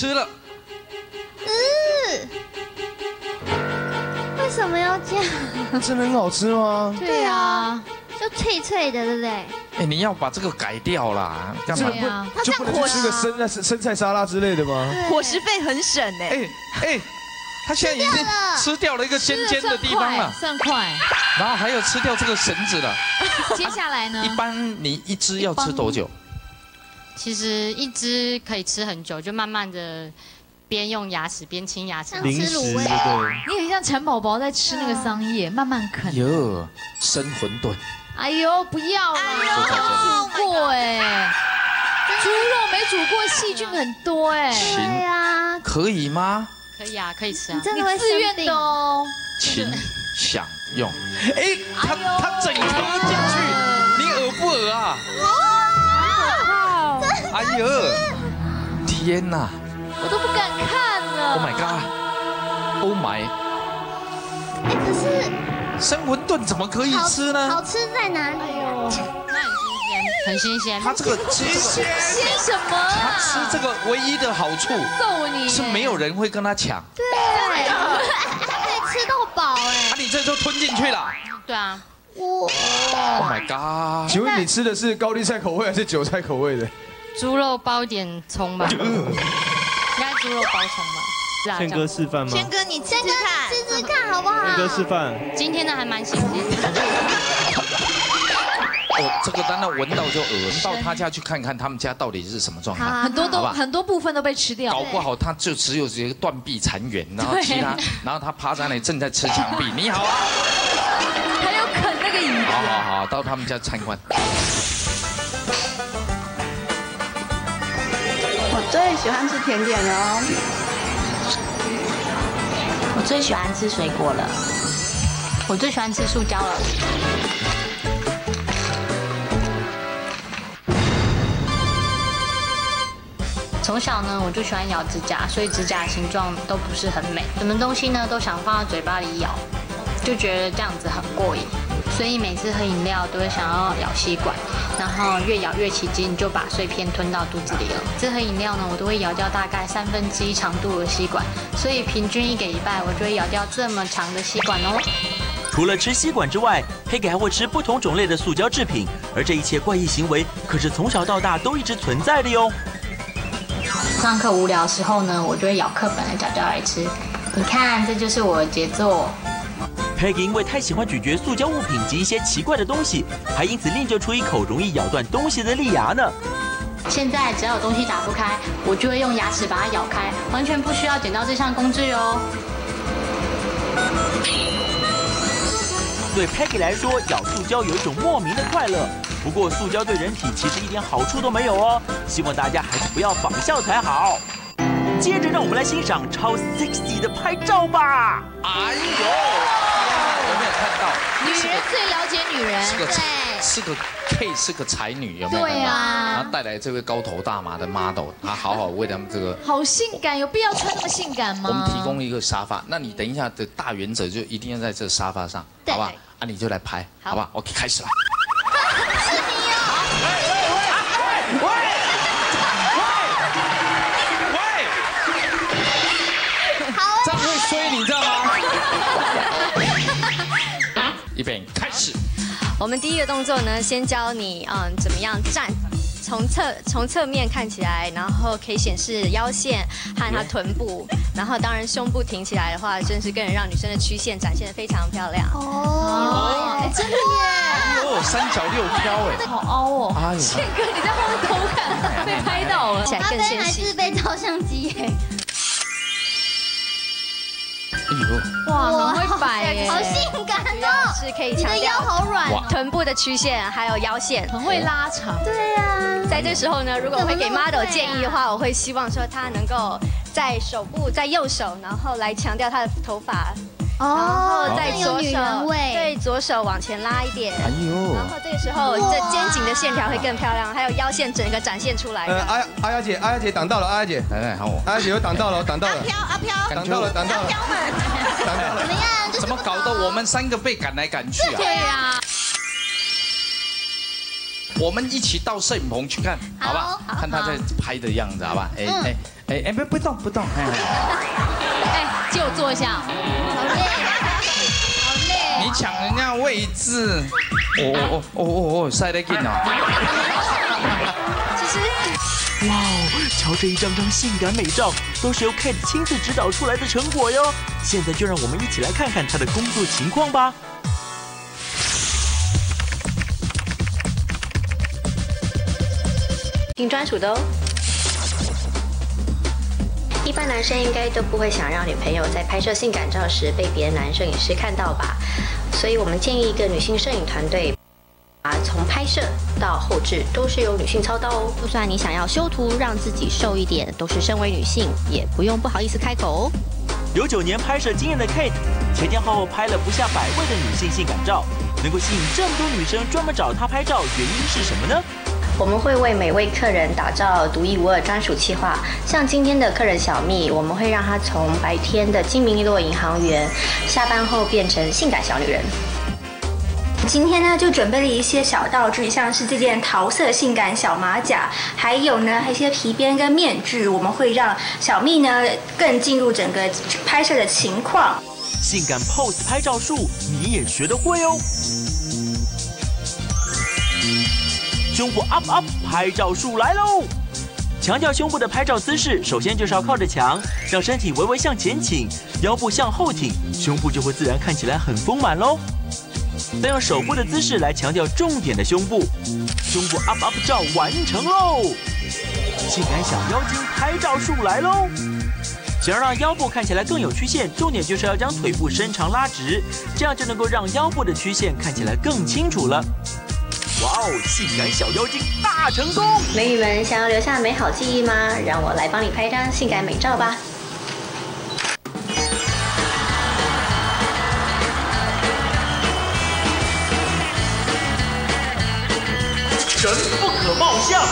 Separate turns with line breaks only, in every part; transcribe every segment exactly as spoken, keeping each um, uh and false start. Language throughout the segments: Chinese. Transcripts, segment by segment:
吃了。
嗯，为什么要这样？
真的很好吃吗？
对啊，就脆脆的，对不对？
哎，你要把这个改掉啦，干嘛？
就不能去吃个生菜生菜沙拉之类的吗？
伙食费很省哎。
哎哎，他现在已经吃掉了一个尖尖的地方了，
算快。
然后还有吃掉这个绳子了。
接下来呢？
一般你一只要吃多久？
其实一只可以吃很久，就慢慢的边用牙齿边清牙齿。
零食对。
你很像蚕宝宝在吃那个桑叶，慢慢啃。
哟，生馄饨。
哎呦，不要啦！煮过哎，猪肉没煮过，细菌很多哎。
对呀。
可以吗？
可以啊，可以吃啊。
真的会
自愿的哦。
请享用。哎，他他整颗进去，你恶不恶啊？哎呦，天哪！
我都不敢看了。
Oh my god！Oh my！
哎，可是
生馄饨怎么可以吃呢？
好吃在哪里？哎呦，
很新鲜。
他这个新鲜
鲜什么？
他吃这个唯一的好处
揍你
是没有人会跟他抢。
对，可以吃到饱哎。
啊，你这就吞进去了。
对啊。
哇
！Oh my god！
请问你吃的是高丽菜口味还是韭菜口味的？
猪肉包点葱吧，应该猪肉包葱吧。
宪哥示范吗？
宪哥，你吃吃看，
吃吃看好不好？
宪哥示范。
今天的还蛮新鲜的。
哦，这个当然闻到就恶闻到他家去看看他们家到底是什么状态。
很多都很多部分都被吃掉。
搞不好他就只有这个断臂残垣，然后其他，然后他趴在那里正在吃墙壁。你好啊。
还有啃那个椅子。
好好好，到他们家参观。
我最喜欢吃甜点了哦，
我最喜欢吃水果了，我最喜欢吃塑胶了。从小呢，我就喜欢咬指甲，所以指甲形状都不是很美，什么东西呢都想放到嘴巴里咬，就觉得这样子很过瘾。 所以每次喝饮料都会想要咬吸管，然后越咬越起劲，就把碎片吞到肚子里了。这喝饮料呢，我都会咬掉大概三分之一长度的吸管，所以平均一个礼拜我就会咬掉这么长的吸管哦。
除了吃吸管之外，Peggy还会吃不同种类的塑胶制品，而这一切怪异行为可是从小到大都一直存在的哟。
上课无聊的时候呢，我就会咬课本来嚼嚼来吃。你看，这就是我的杰作。
Peggy 因为太喜欢咀嚼塑胶物品及一些奇怪的东西，还因此练就出一口容易咬断东西的利牙呢。
现在只要有东西打不开，我就会用牙齿把它咬开，完全不需要剪刀这项工具哦。
对 Peggy 来说，咬塑胶有一种莫名的快乐。不过，塑胶对人体其实一点好处都没有哦。希望大家还是不要仿效才好。接着，让我们来欣赏超 sexy 的拍照吧。
哎呦！ 有没有看到？
女人最了解女人，
是个是个 K， 是个才女，有没有？
对啊。
然后带来这位高头大马的 model， 他好好为他们这个。
好性感，有必要穿那么性感吗？
我们提供一个沙发，那你等一下的大原则就一定要在这沙发上，好吧？啊，你就来拍，好吧 ？OK， 开始了。
是你哦！
喂喂喂！好，这样会衰，你知道吗？ 预备，开始。
我们第一个动作呢，先教你嗯怎么样站，从侧从侧面看起来，然后可以显示腰线和它臀部，然后当然胸部挺起来的话，真是更能让女生的曲线展现得非常漂亮。
哦，哎，真的耶！
哦，三角六飘哎，
好凹哦。
哎呦，
宪哥你在后面偷看，被拍到了，
起来更纤细。
还是被照相机耶。
哇，很会摆耶，
好性感哦！
是可以强调
你的腰好软，
臀部的曲线还有腰线，
很会拉长。
对呀，
在这时候呢，如果我会给 model 建议的话，我会希望说他能够在手部，在右手，然后来强调他的头发。 然后在左手，对，左手往前拉一点。哎呦！然后这个时候，这肩颈的线条会更漂亮，还有腰线整个展现出来。
呃，阿阿雅姐，阿雅姐挡到了，阿雅姐，
来来，好我。
阿雅姐又挡到了，挡到了。
阿飘阿飘，
挡到了，挡到了。
阿飘们，
挡到了。
怎么样？
怎么搞得我们三个被赶来赶去啊？
对呀。
我们一起到摄影棚去看，好吧？看他在拍的样子，好吧？哎哎哎哎，不不动不动，哎。
哎，借我坐一下。好累，好累。
你抢人家位置。哦哦哦哦哦，晒得紧哦。
其实，
哇哦，瞧这一张张性感美照，都是由 Kate 亲自指导出来的成果哟。现在就让我们一起来看看她的工作情况吧。
挺专属的哦。一般男生应该都不会想让女朋友在拍摄性感照时被别的男摄影师看到吧？所以我们建议一个女性摄影团队，啊，从拍摄到后制都是由女性操刀哦。就算你想要修图让自己瘦一点，都是身为女性也不用不好意思开口哦。
有九年拍摄经验的 Kate， 前前后后拍了不下百位的女性性感照，能够吸引这么多女生专门找她拍照，原因是什么呢？
我们会为每位客人打造独一无二专属企划，像今天的客人小蜜，我们会让她从白天的精明利落银行员，下班后变成性感小女人。
今天呢就准备了一些小道具，像是这件桃色性感小马甲，还有呢一些皮鞭跟面具，我们会让小蜜呢更进入整个拍摄的情况。
性感 pose 拍照术你也学得会哦。胸部 up up 拍照术来喽！强调胸部的拍照姿势，首先就是要靠着墙，让身体微微向前倾，腰部向后挺，胸部就会自然看起来很丰满喽。再用手部的姿势来强调重点的胸部，胸部 up up 照完成喽！性感小妖精拍照术来喽！想要让腰部看起来更有曲线，重点就是要将腿部伸长拉直，这样就能够让腰部的曲线看起来更清楚了。哇哦，性感小妖精大成功！
美女们想要留下美好记忆吗？让我来帮你拍张性感美照吧。
人不可貌相，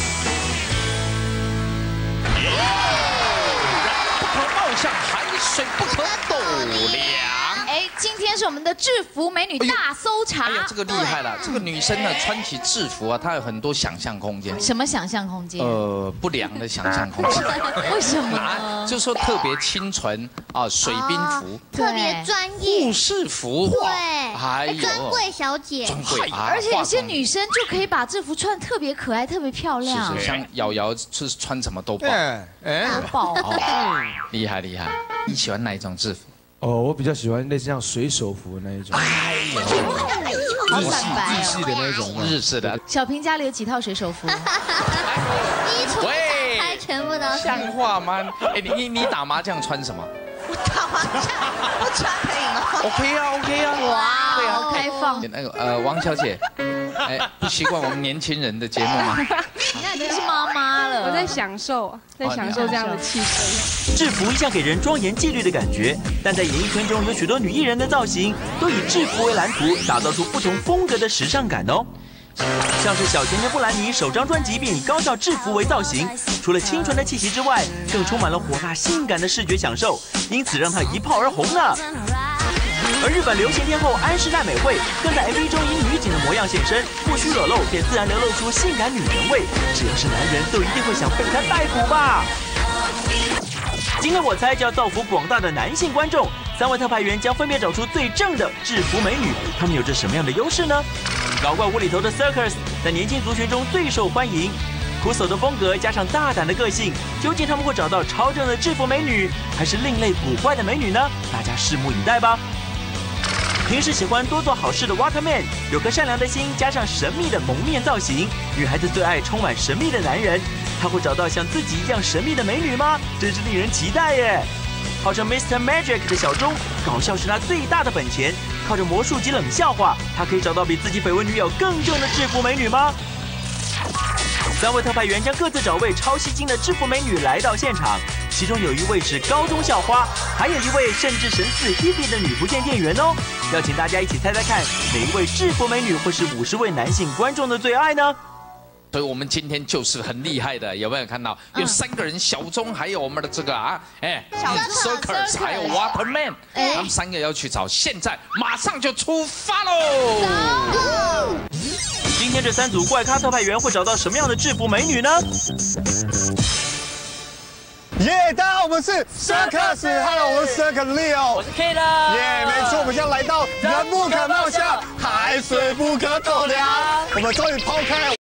人不可貌相，海水不可斗量。
哎，今天是我们的制服美女大搜查。
哎呀，这个厉害了！这个女生呢，穿起制服啊，她有很多想象空间。
什么想象空间？
呃，不良的想象空间。
为什么？
啊，就说特别清纯啊，水兵服，
特别专业，
护士服，
对，
还有
专柜小姐，
专柜啊，
而且有些女生就可以把制服穿得特别可爱、特别漂亮。
是是，像瑶瑶是穿什么都爆，
哎，爆，
厉害厉害。你喜欢哪一种制服？
哦，我比较喜欢类似像水手服那一种，
哎呦，
好
日系
闪白
日系的那种，
日式的。
小平家里有几套水手服？
衣橱
喂，
拍全部都是。
像话吗？哎，你你你打麻将穿什么？
我打麻将不穿可以吗
？OK 啊 ，OK 啊，
哇，
对啊，
开放。
那个呃，王小姐，哎，不习惯我们年轻人的节目吗？
你看，已经是妈妈了。
我在享受，在享受这样的气氛。
制服一向给人庄严纪律的感觉，但在演艺圈中有许多女艺人的造型都以制服为蓝图，打造出不同风格的时尚感哦。像是小甜甜布兰妮首张专辑便以高校制服为造型，除了清纯的气息之外，更充满了火辣性感的视觉享受，因此让她一炮而红呢。而日本流行天后安室奈美惠更在 M V 中以女警的模样现身，不虚裸露，便自然流露出性感女人味。只要是男人都一定会想被她逮捕吧。今天我猜就要造福广大的男性观众，三位特派员将分别找出最正的制服美女，她们有着什么样的优势呢？搞怪无厘头的 Circus 在年轻族群中最受欢迎，酷手的风格加上大胆的个性，究竟他们会找到超正的制服美女，还是另类古怪的美女呢？大家拭目以待吧。平时喜欢多做好事的 Waterman， 有颗善良的心，加上神秘的蒙面造型，女孩子最爱充满神秘的男人。他会找到像自己一样神秘的美女吗？真是令人期待耶！号称 Mister Magic 的小钟，搞笑是他最大的本钱。靠着魔术及冷笑话，他可以找到比自己绯闻女友更正的制服美女吗？三位特派员将各自找位超吸睛的制服美女来到现场，其中有一位是高中校花，还有一位甚至神似 Hebe 的女仆线店员哦。要请大家一起猜猜看，哪一位制服美女会是五十位男性观众的最爱呢？
所以我们今天就是很厉害的，有没有看到？有三个人，小钟，还有我们的这个啊，哎 ，Circus， 还有 Waterman， 他们三个要去找，现在马上就出发喽！
今天这三组怪咖特派员会找到什么样的制服美女呢？
耶！大家好，我们是 Circus，Hello， 我是 Circus Leo，
我是 K 啦。
耶，没错，我们现在来到人不可貌相，海水不可斗量。我们终于抛开了